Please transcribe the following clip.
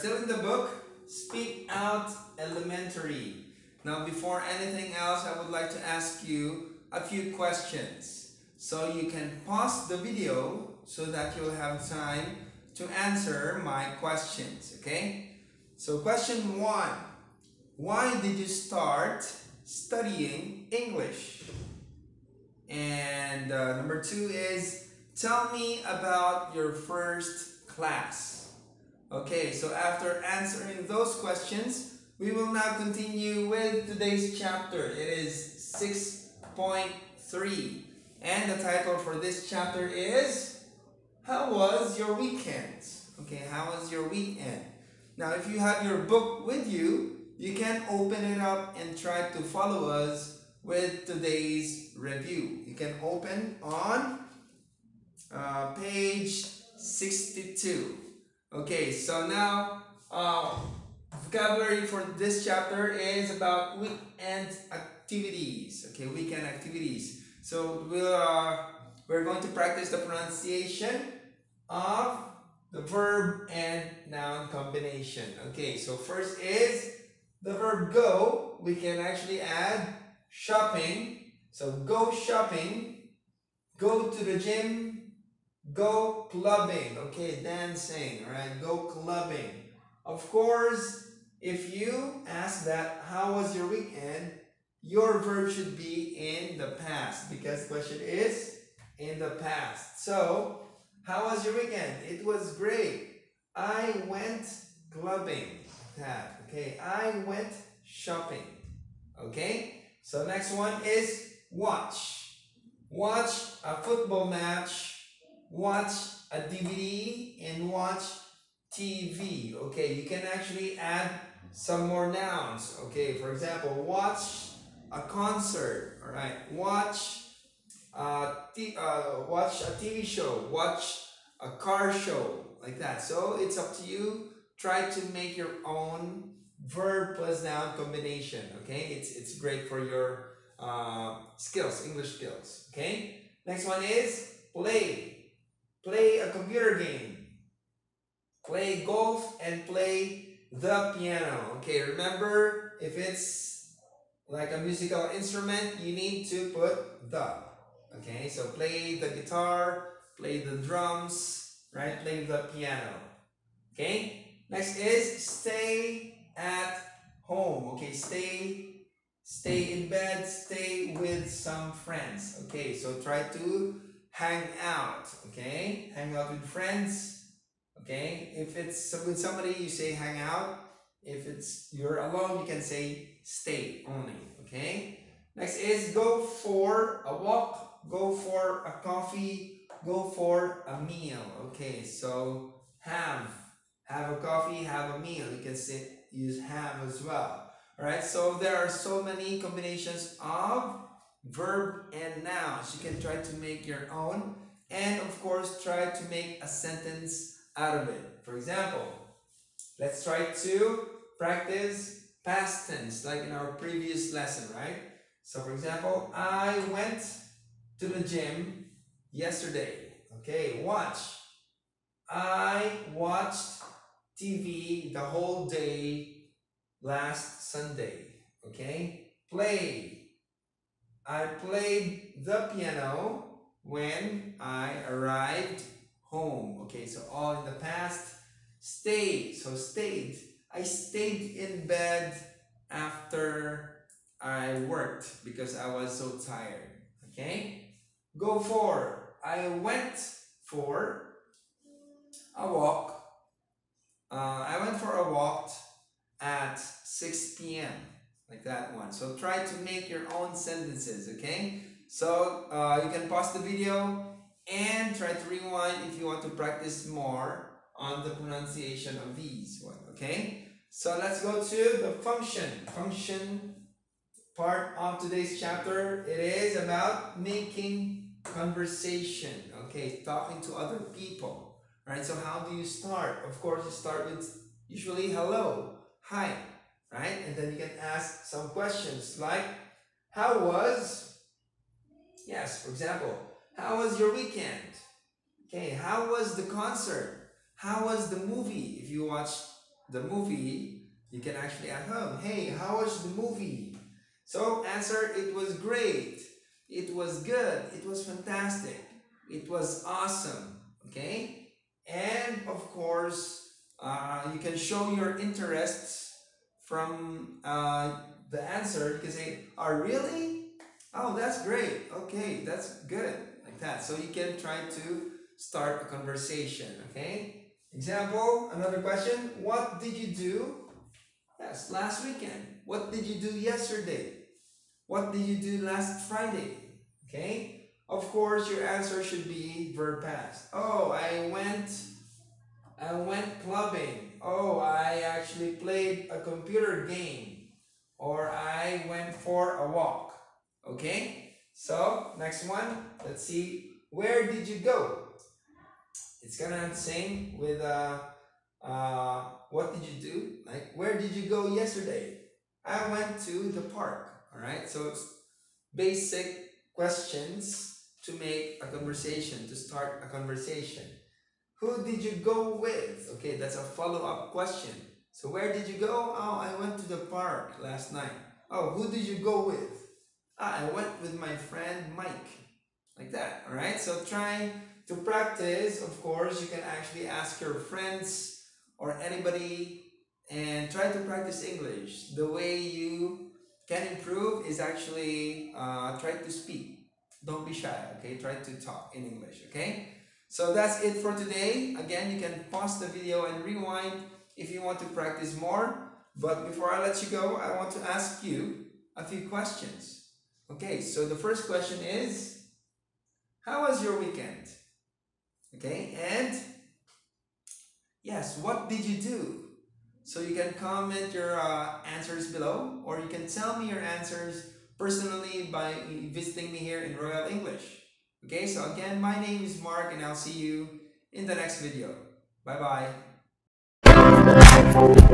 still in the book, Speak Out Elementary. Now, before anything else, I would like to ask you a few questions. So you can pause the video so that you'll have time to answer my questions, okay? So question 1, why did you start studying English? And number 2 is, tell me about your first class. Okay, so after answering those questions, we will now continue with today's chapter. It is 6.3. And the title for this chapter is, how was your weekend? Okay, how was your weekend? Now, if you have your book with you, you can open it up and try to follow us with today's review. You can open on page 62. Okay, so now vocabulary for this chapter is about weekend activities. Okay, weekend activities. So we're going to practice the pronunciation of the verb and noun combination. Okay, so first is the verb go. We can actually add shopping. So go shopping, go to the gym, go clubbing. Okay, dancing, right? Go clubbing. Of course, if you ask that, how was your weekend? Your verb should be in the past because the question is in the past. So, how was your weekend? It was great. I went clubbing. That, okay? I went shopping. Okay? So next one is watch. Watch a football match, watch a DVD, and watch TV. Okay, you can actually add some more nouns. Okay, for example, watch a concert. All right, watch watch a TV show, watch a car show, like that. So it's up to you. Try to make your own verb plus noun combination. Okay, it's great for your skills, English skills. Okay, next one is play. Play a computer game. Play golf and play the piano. Okay, remember, if it's like a musical instrument, you need to put the. Okay, so play the guitar, play the drums, right? Play the piano. Okay, next is stay at home. Okay, stay in bed, stay with some friends. Okay, so try to hang out. Okay, hang out with friends. Okay, if it's with somebody, you say hang out. If it's you're alone, you can say stay only. Okay, next is go for a walk, go for a coffee, go for a meal. Okay, so have a coffee, have a meal. You can say use have as well. All right, so there are so many combinations of verb and nouns. You can try to make your own, and of course try to make a sentence out of it. For example, let's try to practice past tense like in our previous lesson, right? So for example, I went to the gym yesterday. Okay, watch. I watched TV the whole day last Sunday. Okay, play. I played the piano when I arrived home. Okay, so all in the past. Stay. So stayed. I stayed in bed after I worked because I was so tired. Okay, go for. I went for a walk. I went for a walk at 6 p.m. like that one. So try to make your own sentences, okay? So you can pause the video and try to rewind if you want to practice more on the pronunciation of these one, okay? So let's go to the function part of today's chapter. It is about making conversation, okay? Talking to other people, right? So how do you start? Of course, you start with usually hello, hi, right? And then you can ask some questions like, how was, yes, for example, how was your weekend? Okay, how was the concert? How was the movie if you watched the movie, you can actually ask him, hey, how was the movie? So answer, it was great. It was good. It was fantastic. It was awesome. Okay? And of course, you can show your interests from the answer. You can say, oh, really? Oh, that's great. Okay, that's good. Like that. So you can try to start a conversation. Okay? Example, another question. What did you do? Yes, last weekend. What did you do yesterday? What did you do last Friday? Okay? Of course, your answer should be verb past. Oh, I went clubbing. Oh, I actually played a computer game. Or I went for a walk. Okay? So, next one. Let's see. Where did you go? It's kind of the same with what did you do? Like, where did you go yesterday? I went to the park. All right. So it's basic questions to make a conversation, to start a conversation. Who did you go with? Okay, that's a follow-up question. So where did you go? Oh, I went to the park last night. Oh, who did you go with? I went with my friend Mike. Like that, all right? So try to practice. Of course, you can actually ask your friends or anybody and try to practice English. The way you can improve is actually try to speak. Don't be shy, okay? Try to talk in English, okay? So that's it for today. Again, you can pause the video and rewind if you want to practice more. But before I let you go, I want to ask you a few questions. Okay, so the first question is, how was your weekend? Okay, and yes, what did you do? So you can comment your answers below, or you can tell me your answers personally by visiting me here in Royal English. Okay, so again, my name is Mark, and I'll see you in the next video. Bye bye.